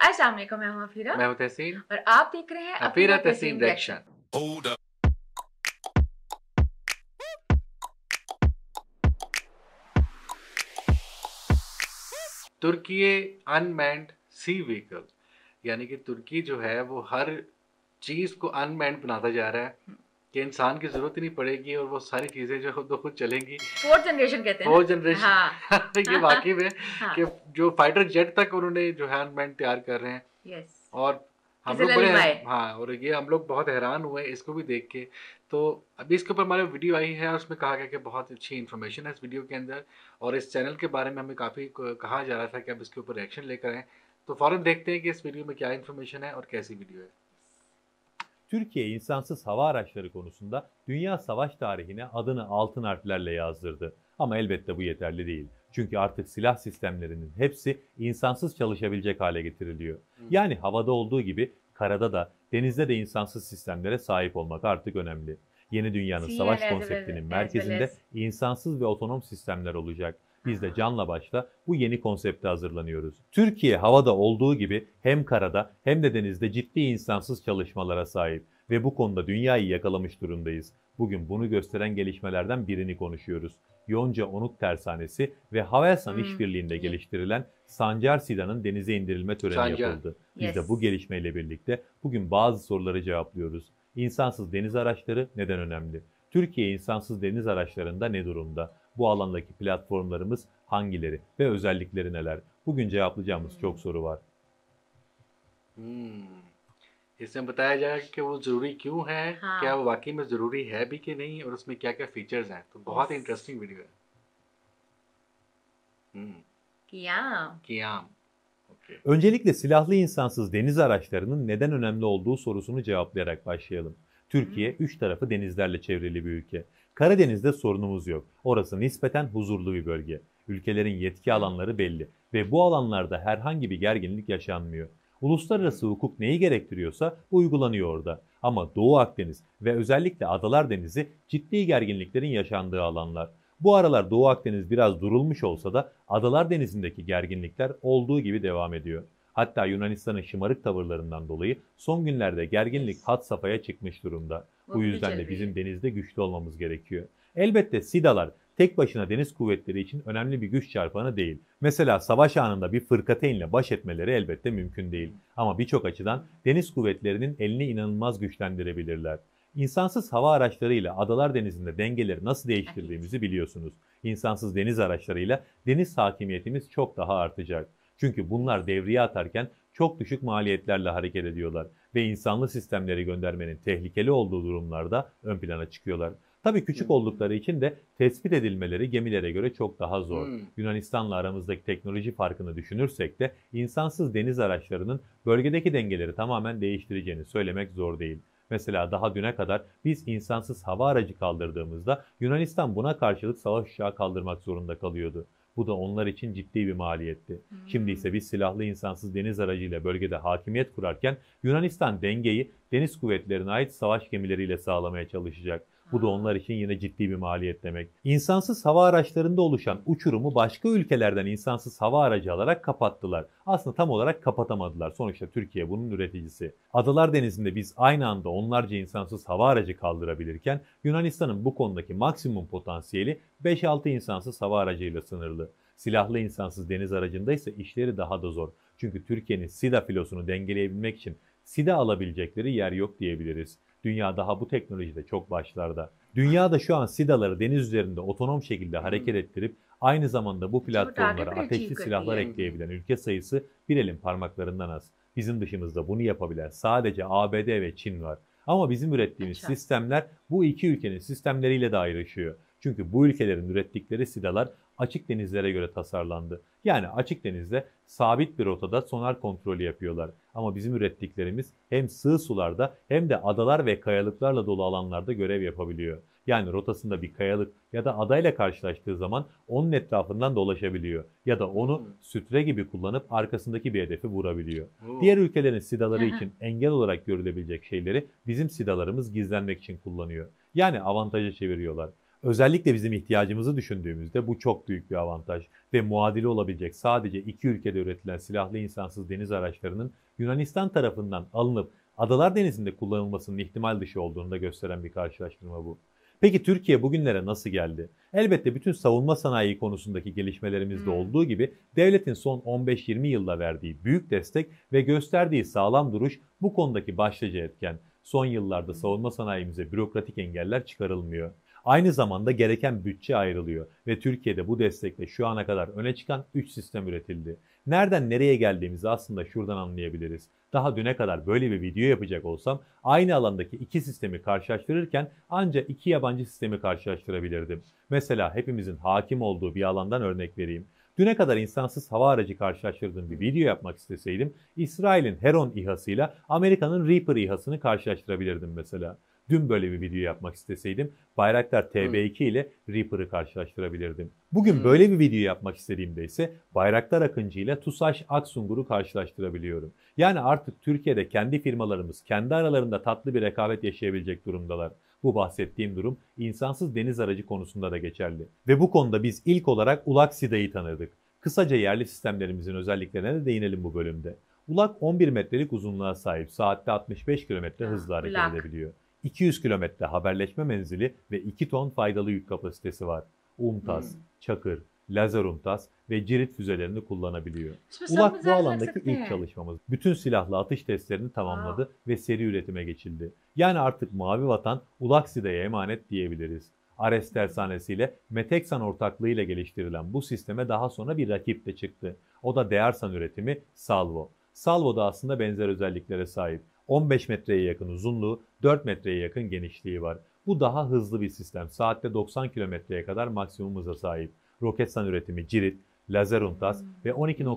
अस्सलाम वालेकुम, मैं हूं अफीरा मैं हूं तहसीन और आप देख रहे हैं अफीरा तहसीन रिएक्शन। तुर्की अनमैन्ड सी व्हीकल, यानी कि तुर्की जो है वो हर चीज को अनमैन्ड बनाता जा रहा है कि इंसान की जरूरत ही नहीं पड़ेगी और वो सारी चीजें जो तो खुद चलेंगी। फोर्थ जनरेशन कहते हैं फोर्थ जनरेशन। हाँ। ये वाकई में हाँ। कि जो फाइटर जेट तक उन्होंने जो है अनमैन्ड तैयार कर रहे हैं। यस। और हम लोग बड़े हाँ, और ये हम लोग बहुत हैरान हुए इसको भी देख के। तो अभी इसके ऊपर हमारे वीडियो आई है और उसमें कहा गया कि बहुत अच्छी इन्फॉर्मेशन है इस वीडियो के अंदर, और इस चैनल के बारे में हमें काफ़ी कहा जा रहा था कि अब इसके ऊपर रिएक्शन लेकर आएँ। तो फ़ौरन देखते हैं कि इस वीडियो में क्या इन्फॉर्मेशन है और कैसी वीडियो है। Türkiye insansız hava araçları konusunda dünya savaş tarihine adını altın harflerle yazdırdı. Ama elbette bu yeterli değil. Çünkü artık silah sistemlerinin hepsi insansız çalışabilecek hale getiriliyor. Yani havada olduğu gibi karada da denizde de insansız sistemlere sahip olmak artık önemli. Yeni dünyanın savaş konseptinin merkezinde insansız ve otonom sistemler olacak. Biz de canla başla bu yeni konsepte hazırlanıyoruz. Türkiye havada olduğu gibi hem karada hem de denizde ciddi insansız çalışmalara sahip ve bu konuda dünyayı yakalamış durumdayız. Bugün bunu gösteren gelişmelerden birini konuşuyoruz. Yonca Onuk Tersanesi ve Havelsan işbirliğinde geliştirilen Sancar SİDA'nın denize indirilme töreni yapıldı. Biz de bu gelişmeyle birlikte bugün bazı soruları cevaplıyoruz. İnsansız deniz araçları neden önemli? Türkiye insansız deniz araçlarında ne durumda? Bu alandaki platformlarımız hangileri ve özellikleri neler? Bugün cevaplayacağımız çok soru var. इसमें बताया जाएगा कि वो ज़रूरी क्यों है, क्या वो वाकई में ज़रूरी है भी कि नहीं, और उसमें क्या क्या फीचर्स हैं। तो बहुत ही इंटरेस्टिंग वीडियो है। Kiyam. Okay. Öncelikle silahlı insansız deniz araçlarının neden önemli olduğu sorusunu cevaplayarak başlayalım. Türkiye 3 tarafı denizlerle çevrili bir ülke. Karadeniz'de sorunumuz yok. Orası nispeten huzurlu bir bölge. Ülkelerin yetki alanları belli ve bu alanlarda herhangi bir gerginlik yaşanmıyor. Uluslararası hukuk neyi gerektiriyorsa uygulanıyor orada. Ama Doğu Akdeniz ve özellikle Adalar Denizi ciddi gerginliklerin yaşandığı alanlar. Bu aralar Doğu Akdeniz biraz durulmuş olsa da Adalar Denizi'ndeki gerginlikler olduğu gibi devam ediyor. Hatta Yunanistan'ın şımarık tavırlarından dolayı son günlerde gerginlik had safhaya çıkmış durumda. Bu yüzden de bizim denizde güçlü olmamız gerekiyor. Elbette SİDA'lar tek başına deniz kuvvetleri için önemli bir güç çarpanı değil. Mesela savaş anında bir fırkateynle baş etmeleri elbette mümkün değil. Ama birçok açıdan deniz kuvvetlerinin elini inanılmaz güçlendirebilirler. İnsansız hava araçlarıyla Adalar Denizi'nde dengeleri nasıl değiştirdiğimizi biliyorsunuz. İnsansız deniz araçlarıyla deniz hakimiyetimiz çok daha artacak. Çünkü bunlar devriye atarken çok düşük maliyetlerle hareket ediyorlar ve insanlı sistemleri göndermenin tehlikeli olduğu durumlarda ön plana çıkıyorlar. Tabii küçük oldukları için de tespit edilmeleri gemilere göre çok daha zor. Yunanistan'la aramızdaki teknoloji farkını düşünürsek de insansız deniz araçlarının bölgedeki dengeleri tamamen değiştireceğini söylemek zor değil. Mesela daha düne kadar biz insansız hava aracı kaldırdığımızda Yunanistan buna karşılık savaş uçağı kaldırmak zorunda kalıyordu. Bu da onlar için ciddi bir maliyetti. Şimdi ise biz silahlı insansız deniz aracıyla bölgede hakimiyet kurarken Yunanistan dengeyi deniz kuvvetlerine ait savaş gemileriyle sağlamaya çalışacak. Bu da onlar için yine ciddi bir maliyet demek. İnsansız hava araçlarında oluşan uçurumu başka ülkelerden insansız hava aracı alarak kapattılar. Aslında tam olarak kapatamadılar. Sonuçta Türkiye bunun üreticisi. Adalar Denizi'nde biz aynı anda onlarca insansız hava aracı kaldırabilirken Yunanistan'ın bu konudaki maksimum potansiyeli 5-6 insansız hava aracıyla sınırlı. Silahlı insansız deniz aracında ise işleri daha da zor. Çünkü Türkiye'nin SİDA filosunu dengeleyebilmek için SİDA alabilecekleri yer yok diyebiliriz. Dünya daha bu teknolojide çok başlarda. Dünyada şu an SİDA'ları deniz üzerinde otonom şekilde hareket ettirip aynı zamanda bu platformlara ateşli silahlar ekleyebilen ülke sayısı bir elin parmaklarından az. Bizim dışımızda bunu yapabilen sadece ABD ve Çin var. Ama bizim ürettiğimiz sistemler bu iki ülkenin sistemleriyle de ayrışıyor. Çünkü bu ülkelerin ürettikleri SİDA'lar açık denizlere göre tasarlandı. Yani açık denizde sabit bir rotada sonar kontrolü yapıyorlar. Ama bizim ürettiklerimiz hem sığ sularda hem de adalar ve kayalıklarla dolu alanlarda görev yapabiliyor. Yani rotasında bir kayalık ya da adayla karşılaştığı zaman onun etrafından dolaşabiliyor. Ya da onu sütre gibi kullanıp arkasındaki bir hedefi vurabiliyor. Diğer ülkelerin SİDA'ları için engel olarak görülebilecek şeyleri bizim SİDA'larımız gizlenmek için kullanıyor. Yani avantaja çeviriyorlar. Özellikle bizim ihtiyacımızı düşündüğümüzde bu çok büyük bir avantaj ve muadili olabilecek sadece iki ülkede üretilen silahlı insansız deniz araçlarının Yunanistan tarafından alınıp Adalar Denizi'nde kullanılmasının ihtimal dışı olduğunu da gösteren bir karşılaştırma bu. Peki Türkiye bugünlere nasıl geldi? Elbette bütün savunma sanayi konusundaki gelişmelerimizde olduğu gibi devletin son 15-20 yılda verdiği büyük destek ve gösterdiği sağlam duruş bu konudaki başlıca etken. Son yıllarda savunma sanayimize bürokratik engeller çıkarılmıyor. Aynı zamanda gereken bütçe ayrılıyor ve Türkiye'de bu destekle şu ana kadar öne çıkan 3 sistem üretildi. Nereden nereye geldiğimizi aslında şuradan anlayabiliriz. Daha düne kadar böyle bir video yapacak olsam aynı alandaki iki sistemi karşılaştırırken ancak iki yabancı sistemi karşılaştırabilirdim. Mesela hepimizin hakim olduğu bir alandan örnek vereyim. Düne kadar insansız hava aracı karşılaştırdığım bir video yapmak isteseydim İsrail'in Heron İHA'sıyla Amerika'nın Reaper İHA'sını karşılaştırabilirdim mesela. Dün böyle bir video yapmak isteseydim Bayraktar TB2 ile Reaper'ı karşılaştırabilirdim. Bugün böyle bir video yapmak istediğimde ise Bayraktar Akıncı ile TUSAŞ Aksungur'u karşılaştırabiliyorum. Yani artık Türkiye'de kendi firmalarımız kendi aralarında tatlı bir rekabet yaşayabilecek durumdalar. Bu bahsettiğim durum insansız deniz aracı konusunda da geçerli. Ve bu konuda biz ilk olarak ULAK SİDA'yı tanıdık. Kısaca yerli sistemlerimizin özelliklerine de değinelim bu bölümde. ULAK 11 metrelik uzunluğa sahip, saatte 65 km hızla hareket edebiliyor. 200 kilometre haberleşme menzili ve 2 ton faydalı yük kapasitesi var. UMTAS, Çakır, lazer UMTAS ve cirit füzelerini kullanabiliyor. ULAK bu alandaki ilk çalışmamız. Bütün silahlı atış testlerini tamamladı ve seri üretime geçildi. Yani artık Mavi Vatan ULAK SİDA'ya emanet diyebiliriz. Ares tersanesiyle Meteksan ortaklığıyla geliştirilen bu sisteme daha sonra bir rakip de çıktı. O da Dearsan üretimi Salvo. Salvo da aslında benzer özelliklere sahip. 15 metreye yakın uzunluğu, 4 metreye yakın genişliği var. Bu daha hızlı bir sistem. Saatte 90 kilometreye kadar maksimum hıza sahip. Roketsan üretimi Cirit, lazer UMTAS ve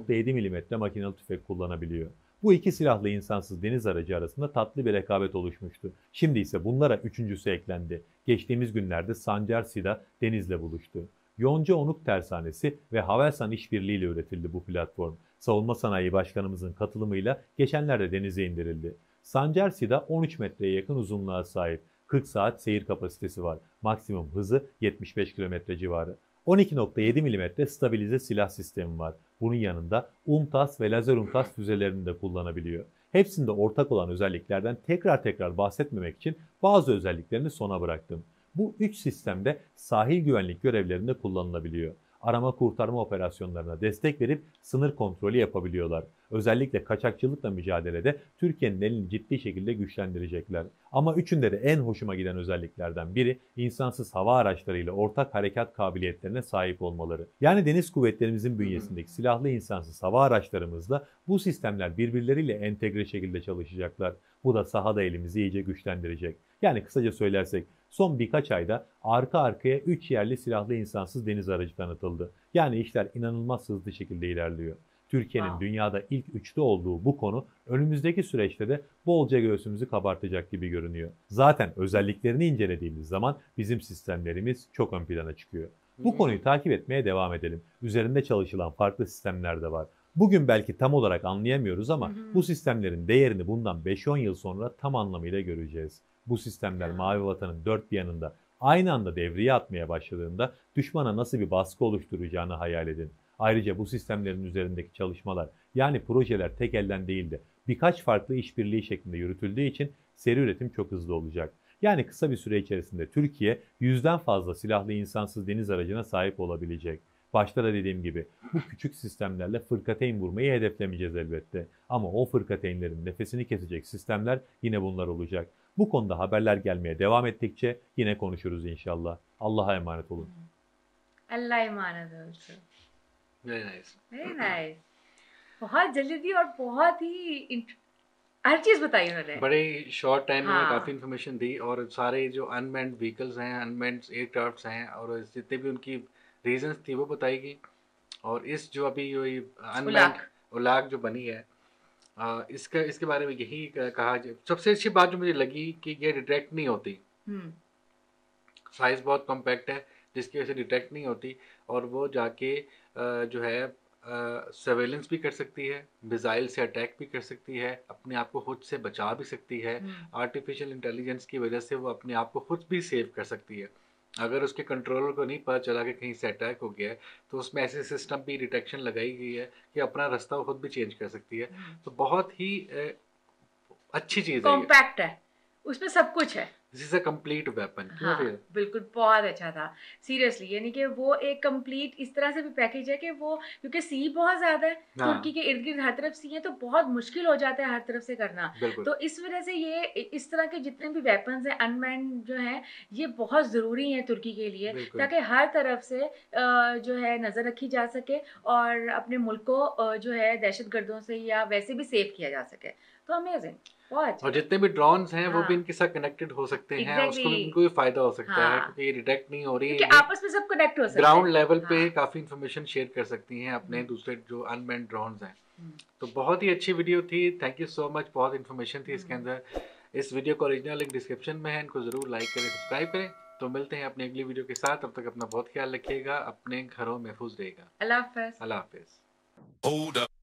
12.7 mm makinalı tüfek kullanabiliyor. Bu iki silahlı insansız deniz aracı arasında tatlı bir rekabet oluşmuştu. Şimdi ise bunlara üçüncüsü eklendi. Geçtiğimiz günlerde Sancar SİDA denizle buluştu. Yonca Onuk Tersanesi ve Havelsan işbirliğiyle üretildi bu platform. Savunma Sanayi Başkanımızın katılımıyla geçenlerde denize indirildi. Sancar SİDA 13 metreye yakın uzunluğa sahip. 40 saat seyir kapasitesi var. Maksimum hızı 75 km civarı. 12.7 mm stabilize silah sistemi var. Bunun yanında UMTAS ve lazer UMTAS füzelerini de kullanabiliyor. Hepsinde ortak olan özelliklerden tekrar bahsetmemek için bazı özelliklerini sona bıraktım. Bu 3 sistemde sahil güvenlik görevlerinde kullanılabiliyor. Arama kurtarma operasyonlarına destek verip sınır kontrolü yapabiliyorlar. Özellikle kaçakçılıkla mücadelede Türkiye'nin elini ciddi şekilde güçlendirecekler. Ama üçünde de en hoşuma giden özelliklerden biri insansız hava araçlarıyla ortak harekat kabiliyetlerine sahip olmaları. Yani deniz kuvvetlerimizin bünyesindeki silahlı insansız hava araçlarımızla bu sistemler birbirleriyle entegre şekilde çalışacaklar. Bu da sahada elimizi iyice güçlendirecek. Yani kısaca söylersek son birkaç ayda arka arkaya 3 yerli silahlı insansız deniz aracı tanıtıldı. Yani işler inanılmaz hızlı şekilde ilerliyor. Türkiye'nin dünyada ilk üçte olduğu bu konu önümüzdeki süreçte de bolca göğsümüzü kabartacak gibi görünüyor. Zaten özelliklerini incelediğimiz zaman bizim sistemlerimiz çok ön plana çıkıyor. Bu konuyu takip etmeye devam edelim. Üzerinde çalışılan farklı sistemler de var. Bugün belki tam olarak anlayamıyoruz ama bu sistemlerin değerini bundan 5-10 yıl sonra tam anlamıyla göreceğiz. Bu sistemler Mavi Vatan'ın dört bir yanında aynı anda devreye atmaya başladığında düşmana nasıl bir baskı oluşturacağını hayal edin. Ayrıca bu sistemlerin üzerindeki çalışmalar yani projeler tek elden değil de birkaç farklı işbirliği şeklinde yürütüldüğü için seri üretim çok hızlı olacak. Yani kısa bir süre içerisinde Türkiye 100'den fazla silahlı insansız deniz aracına sahip olabilecek. Başta da dediğim gibi bu küçük sistemlerle fırkateyn vurmayı hedeflemeyeceğiz elbette. Ama o fırkateynlerin nefesini kesecek sistemler yine bunlar olacak. Bu konuda haberler gelmeye devam ettikçe yine konuşuruz inşallah. Allah'a emanet olun. Allah'a emanet olsun. Very nice. Very nice. बहुत जल्दी थी और बहुत ही हर चीज बताई उन्होंने. बड़े short time में हाँ. काफ़ी इन्फॉर्मेशन दी और सारे जो अनमैन्ड व्हीकल्स हैं अनमैन्ड एयरक्राफ्ट्स हैं और जितने भी उनकी रीजंस थी वो बताई गई और इस जो अभी जो अनमैन्ड उलाक जो बनी है इसके बारे में यही कहा सबसे अच्छी बात जो मुझे लगी कि ये डिटेक्ट नहीं होती. साइज बहुत कॉम्पैक्ट है जिसकी वजह से डिटेक्ट नहीं होती और वो जाके जो है सर्वेलेंस भी कर सकती है, मिसाइल से अटैक भी कर सकती है, अपने आप को खुद से बचा भी सकती है. आर्टिफिशियल इंटेलिजेंस की वजह से वो अपने आप को खुद भी सेव कर सकती है. अगर उसके कंट्रोलर को नहीं पता चला कि कहीं से अटैक हो गया है, तो उसमें ऐसे सिस्टम भी डिटेक्शन लगाई गई है कि अपना रास्ता वो खुद भी चेंज कर सकती है। तो बहुत ही अच्छी चीज़ है ये। कॉम्पैक्ट है, उसमें सब कुछ है। This is a complete weapon. क्यों हाँ, फिर? बिल्कुल बहुत अच्छा था सीरियसली, यानी कि वो एक कंप्लीट इस तरह से भी पैकेज है कि वो, क्योंकि सी बहुत ज्यादा है, हाँ। तुर्की के इर्द गिर्द हर तरफ सी है, तो बहुत मुश्किल हो जाता है हर तरफ से करना। बिल्कुल। तो इस वजह से ये इस तरह के जितने भी वेपन्स हैं अनमैन्ड जो हैं, ये बहुत ज़रूरी हैं तुर्की के लिए, बिल्कुल। ताकि हर तरफ से जो है नज़र रखी जा सके और अपने मुल्क को जो है दहशतगर्दों से या वैसे भी सेव किया जा सके। तो अमेजिंग, बहुत और अच्छा। जितने भी ड्रोन्स हैं वो भी हाँ, इनके साथ कनेक्टेड हो सकते हैं, उसको भी एग्जैक्टली। उनको भी फायदा हो सकता है, हाँ, क्योंकि ये डिटेक्ट नहीं हो रही क्योंकि है, ये आपस में सब कनेक्ट हो सकते ग्राउंड हैं। लेवल पे हाँ। काफ़ी इन्फॉर्मेशन शेयर कर सकती हैं अपने दूसरे जो अनमैन्ड ड्रोन्स हैं। हम्म। तो बहुत ही अच्छी वीडियो थी, थैंक यू सो मच, बहुत इन्फॉर्मेशन थी इसके हम्म। अंदर। इस वीडियो का ओरिजिनल लिंक डिस्क्रिप्शन में है, इनको ज़रूर लाइक करें, सब्सक्राइब करें। तो मिलते हैं अपनी अगली वीडियो के साथ, तब तक अपना बहुत ख्याल रखिएगा, अपने घरों महफूज रहिएगा। अल्लाह हाफ़िज़। अल्लाह हाफिज़। Hold up.